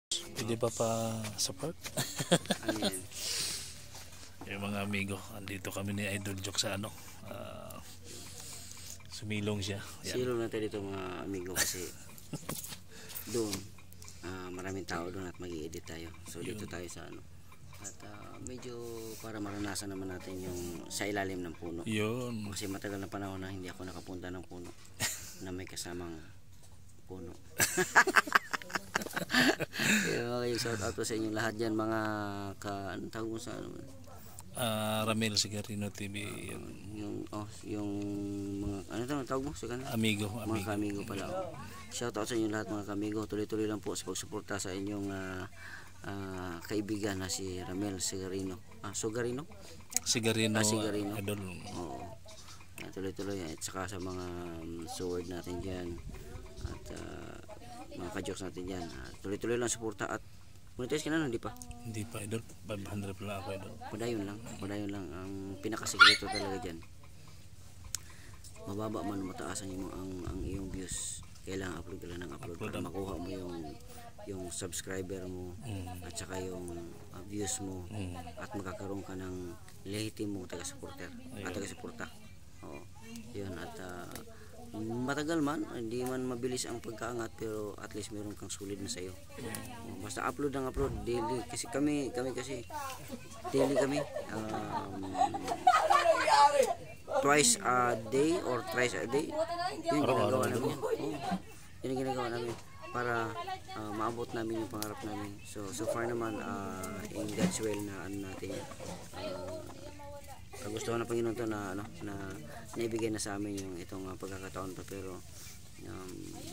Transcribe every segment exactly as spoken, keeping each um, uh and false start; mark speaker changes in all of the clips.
Speaker 1: Pwede ba pa support?
Speaker 2: Ano yan?
Speaker 1: Yung mga amigo, andito kami ni Idol Joke sa ano, ah, sumilong siya. Yan.
Speaker 2: Silong natin dito mga amigo kasi doon ah, maraming tao doon at mag-i-edit tayo. So dito
Speaker 1: Yun.
Speaker 2: tayo sa ano. At ah, medyo para maranasan naman natin yung sa ilalim ng puno.
Speaker 1: Yun.
Speaker 2: Kasi matagal na panahon na hindi ako nakapunta ng puno na may kasamang puno. Kaya mga shout out sa inyo lahat dyan mga ka, anong tawag mo sa ano?
Speaker 1: Ah, Ramel Sigarino T V. Yun.
Speaker 2: Yung, oh, yung mga, ano tawag, tawag mo sa kanila?
Speaker 1: Amigo,
Speaker 2: Mga
Speaker 1: amigo.
Speaker 2: kamigo pala. Oh. Shout out sa inyo lahat mga kamigo. Tuloy-tuloy lang po sa pagsuporta sa inyong ah, ah, kaibigan na si Ramel Sigarino. Ah, Sugarino?
Speaker 1: Sigarino,
Speaker 2: Ah, Sigarino.
Speaker 1: Idol.
Speaker 2: Oo. Yan, tuloy-tuloy. At saka sa mga um, sword natin dyan. At ah, mga ka-jokes natin dyan. Ah, tuloy-tuloy lang suporta at monetize ka na, hindi pa.
Speaker 1: Hindi pa, Idol. five hundred pala ako, Idol.
Speaker 2: Padayon lang. Padayon lang. Ang pinakasikreto talaga dyan. Mababa man mataasan mo ang, ang iyong views. Kailangan upload ka lang ng upload,
Speaker 1: Upload
Speaker 2: para
Speaker 1: ang-
Speaker 2: makuha mo yung yung subscriber mo
Speaker 1: Mm.
Speaker 2: at saka yung uh, views mo
Speaker 1: Mm.
Speaker 2: at magkakaroon ka ng lehitimong taga-supporter at taga-suporta. Oo. Yun at ah, matagal man, hindi man mabilis ang pagkaangat pero at least meron kang solid na sayo. Oo, basta upload ang upload daily kasi kami kami kasi daily kami um, twice a day or thrice a day. Yun yung ginagawa namin. Oo. Yun yung ginagawa namin para ah, maabot namin yung pangarap namin. So so far naman ah, in God's will na ano natin ah, kagustuhan ng Panginoon to na ano na naibigay na sa amin yung itong uh, pagkakataon to pero um,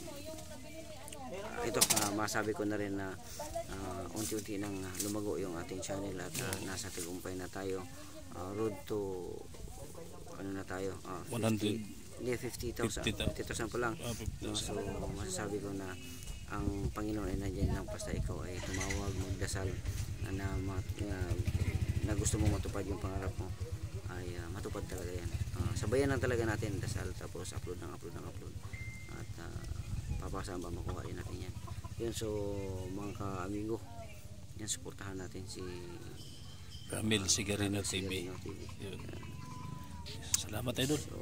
Speaker 2: ito uh, masabi ko na rin na uh, unti-unti nang lumago yung ating channel at uh, nasa tagumpay na tayo uh, road to ano na tayo uh,
Speaker 1: one hundred.
Speaker 2: hindi fifty thousand fifty thousand pa lang.
Speaker 1: Ah, fifty
Speaker 2: Uh,
Speaker 1: thousand.
Speaker 2: so masasabi ko na ang Panginoon ay nandiyan lang basta ikaw ay tumawag magdasal na, na, na, na gusto mo matupad yung pangarap mo ay uh, matupad talaga yan. Uh, sabayan lang talaga natin dasal tapos upload ng upload ng upload at uh, papasaan ba makuha rin natin yan. Yun so mga ka-amigo yan suportahan natin si
Speaker 1: Ramel Sigarino T V.
Speaker 2: Sigarino T V.
Speaker 1: Yun. Salamat, Idol.
Speaker 2: So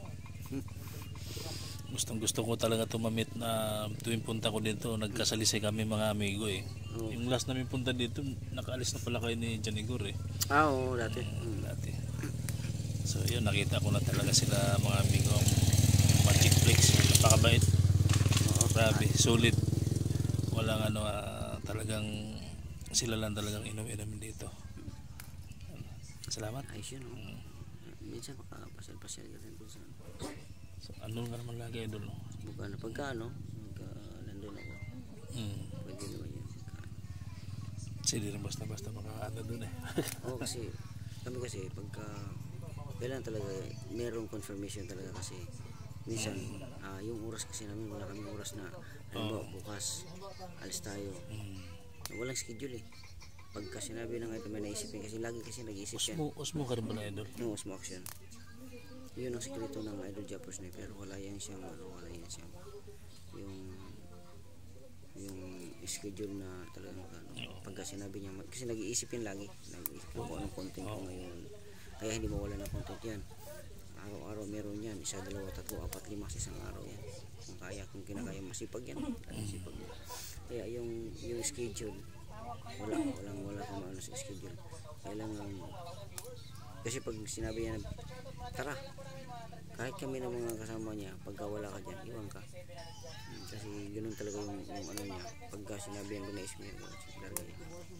Speaker 1: Gustong gusto ko talaga tumamit na tuwing punta ko dito, nagkasalisay kami mga amigo eh.
Speaker 2: Oo.
Speaker 1: Yung last namin punta dito, nakaalis na pala kayo ni John Igor eh.
Speaker 2: ah oo dati hmm.
Speaker 1: Dati. So yun, nakita ko na talaga sila mga amigo. Magic Flex, napakabait.
Speaker 2: Oo.
Speaker 1: Grabe, solid. Walang ano, ah, talagang sila lang talagang inom-inom dito. Salamat.
Speaker 2: Ayos yun oh. Minsan makapasal-pasal ka rin sa
Speaker 1: So, ano nga naman lagi, Idol. No?
Speaker 2: buka na pagka ano pagka nandun ako
Speaker 1: Hmm.
Speaker 2: pwede naman yun pagka
Speaker 1: Kasi di rin basta-basta makaano dun eh.
Speaker 2: oo kasi kami kasi pagka kailangan talaga merong confirmation talaga kasi minsan ah, yung oras kasi namin wala kaming oras na halimbawa bukas alis tayo
Speaker 1: Hmm.
Speaker 2: walang schedule eh pagka sinabi na nga ito may naisipin kasi lagi kasi nag-iisip yan
Speaker 1: Osmo, osmo ka rin ba na, Idol?
Speaker 2: yung Osmo Action yun ang sikreto ng Idol Jappers na pero wala yan siyang ano, wala yan siyang yung yung schedule na talagang ano, pagka sinabi niya kasi nag-iisip yan lagi nag-iisip ko kung anong content ko ngayon kaya hindi mawala ng content yan araw-araw meron yan isa, dalawa, tatlo, apat, lima sa isang araw yan kung kaya, kung kinakaya masipag yan masipag yan kaya yung yung schedule wala, walang wala kang maano sa schedule kailangan kasi pag sinabi niya na tara kahit kami ng mga kasama niya pagka wala ka dyan iwan ka hmm, kasi ganun talaga yung, yung ano niya pagka sinabi yan binaisip niya talaga niya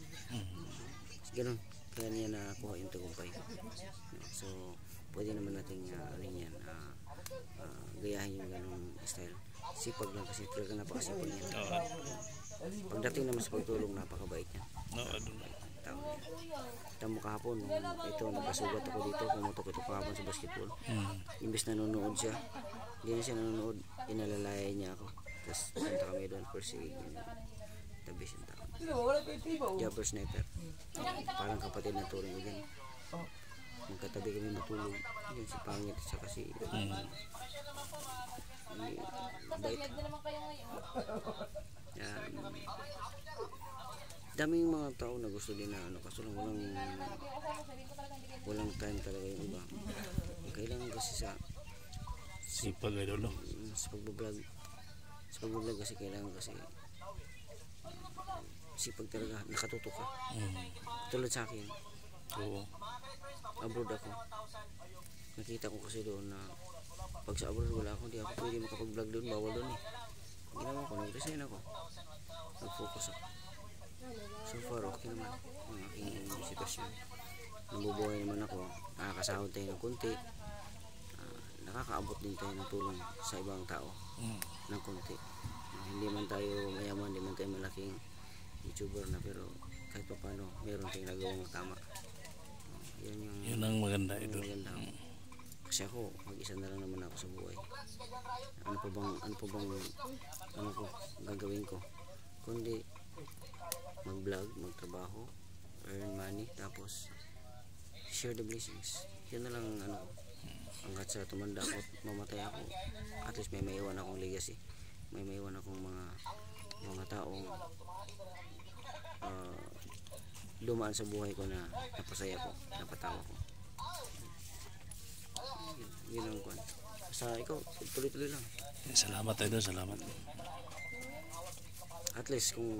Speaker 2: ganun kaya niya nakuha yung tagumpay so pwede naman natin uh, ano yan uh, uh, gayahin yung ganung style sipag lang kasi talaga napakasipag niya
Speaker 1: Oo.
Speaker 2: pagdating naman sa pagtulong napakabait niya
Speaker 1: No, Idol.
Speaker 2: tao niya tamo kahapon ito nagkasugat ako dito pumutok ito kahapon sa basketball
Speaker 1: Hmm.
Speaker 2: imbes na nanonood siya hindi na siya nanonood inalalaya niya ako tapos punta kami doon for si tabi siyang tao Jabber Sniper parang kapatid na turing ko dyan magkatabi kami matulog yun si Pangit at saka si
Speaker 1: Hmm.
Speaker 2: bait yan daming mga tao na gusto din na ano, kaso lang walang walang time talaga yung iba. Kailangan kasi sa
Speaker 1: Sipag idol, no?
Speaker 2: mm, sa pagbablog sa pagbablog kasi kailangan kasi sipag talaga, nakatutok ka.
Speaker 1: Mm.
Speaker 2: Tulad sa akin,
Speaker 1: Oo.
Speaker 2: abroad ako, nakita ko kasi doon na pag sa abroad wala ako, di ako pwede makapag-vlog doon, bawal doon eh. Ginawa ko, nag-resign ako, nag-focus ako. So far okay naman ang aking sitwasyon, nabubuhay naman ako, nakakasahod tayo ng konti, uh, nakakaabot din tayo ng tulong sa ibang tao
Speaker 1: Mm.
Speaker 2: ng konti. Uh, hindi man tayo mayaman, hindi man tayo malaking YouTuber na, pero kahit pa paano meron tayong nagawang tama. Uh, yun yung
Speaker 1: Yun ang maganda
Speaker 2: yung
Speaker 1: idol.
Speaker 2: maganda. Kasi ako, mag-isa na lang naman ako sa buhay. Ano pa bang, ano pa bang, ano ko, gagawin ko? Kundi, mag-vlog, magtrabaho, earn money, tapos, share the blessings. Yun na lang, ano ko. Hanggat sa tumanda ako, mamatay ako, at least may maiwan akong legacy. May maiwan akong mga, mga taong, uh, dumaan sa buhay ko na napasaya ko, napatawa ko. Yun ang kwan. Sa ikaw, tuloy-tuloy lang.
Speaker 1: Salamat idol, salamat.
Speaker 2: At least kung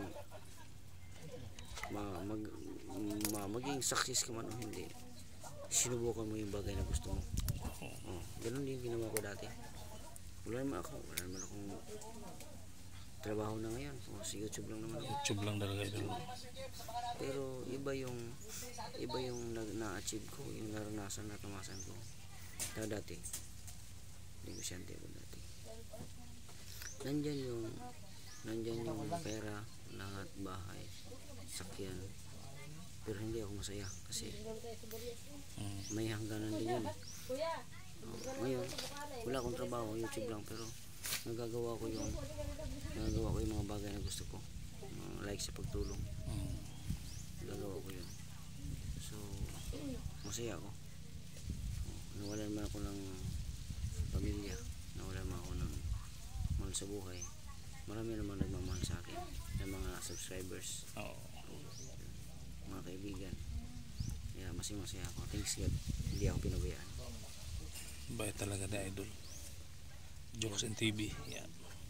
Speaker 2: ma, mag, ma, maging success ka man o hindi, sinubukan mo yung bagay na gusto mo. Oh, ganun din ginawa ko dati. Wala naman ako, wala naman akong trabaho na ngayon. O, sa YouTube lang naman ako.
Speaker 1: YouTube lang talaga idol.
Speaker 2: Pero iba yung iba yung na- na-achieve ko, yung naranasan na tumasan ko. Na dati, negosyante ko dati. Nandyan yung nandyan yung pera, lahat, bahay, sakyan. Pero hindi ako masaya kasi
Speaker 1: Mm.
Speaker 2: may hangganan din yun. Oh, ngayon, wala akong trabaho, YouTube lang, pero nagagawa ko yung nagagawa ko yung mga bagay na gusto ko. Uh, like sa pagtulong.
Speaker 1: Mm.
Speaker 2: Nagagawa ko yun. So, masaya ako. Nawalan man ako ng pamilya, nawalan man ako ng mahal sa buhay. Marami namang nagmamahal sa akin, ng mga subscribers,
Speaker 1: Oo.
Speaker 2: mga kaibigan. Kaya masaya masaya ako. Thanks God, hindi ako pinabayaan.
Speaker 1: Bayad talaga na idol. Jokes and T V. Yan.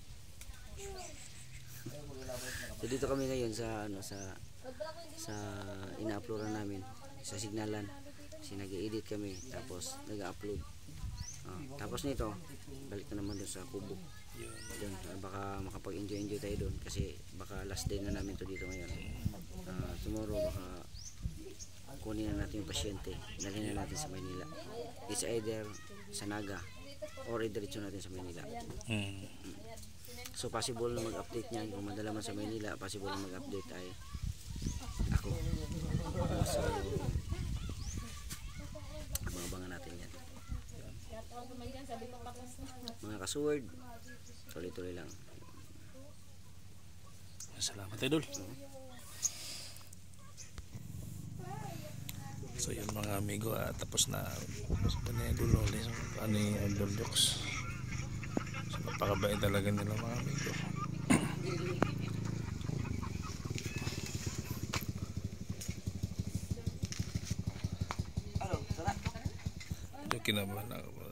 Speaker 2: So dito kami ngayon sa ano sa sa ina-uploadan namin sa Signalan. Kasi nag-edit kami tapos nag-upload. Ah, tapos nito, balik na naman doon sa Kubo.
Speaker 1: Yun.
Speaker 2: Doon, ah, baka makapag-enjoy-enjoy tayo doon kasi baka last day na namin to dito ngayon. Ah, tomorrow baka kunin na natin yung pasyente, dalhin na natin sa Maynila. It's either sa Naga or i-diretso natin sa Maynila.
Speaker 1: Mm.
Speaker 2: So possible na mag-update niyan kung madala man sa Maynila, possible na mag-update ay ako. So abangan natin yan. Mga kasuward, tuloy-tuloy lang.
Speaker 1: Salamat idol. So yun mga amigo, ah, tapos na sa ni idol ulit ano yung idol jokes. So napakabait talaga nila mga amigo. Ito kinabahan ako.